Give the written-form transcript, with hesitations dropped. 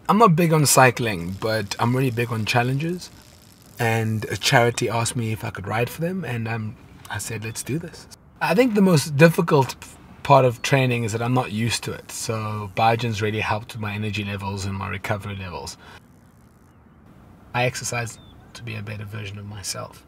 I'm not big on cycling, but I'm really big on challenges. And a charity asked me if I could ride for them, and I said, let's do this. I think the most difficult part of training is that I'm not used to it. So Biogen's really helped with my energy levels and my recovery levels. I exercise to be a better version of myself.